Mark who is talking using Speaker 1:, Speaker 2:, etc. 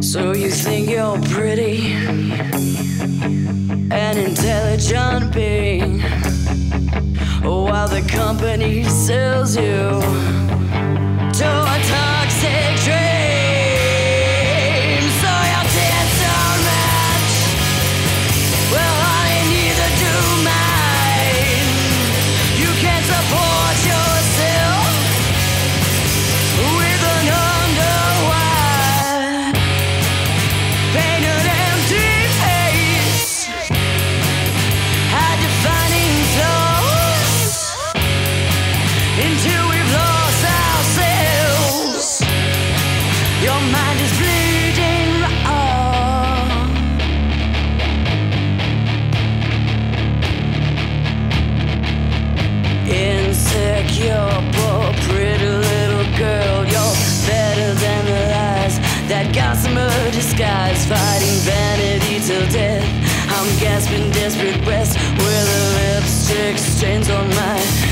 Speaker 1: So you think you're pretty, an intelligent being, while the company sells you to a toxic dream. So your tears don't match. Well, honey, neither do mine. You can't support yourself with an underwire, paint an empty face, hide defining flaws until we've lost ourselves. Your mind is bleeding raw. Insecure, poor, pretty little girl, you're better than the lies that gossamer disguise, fighting vanity till death. I'm gasping desperate breaths where the lipstick stains on my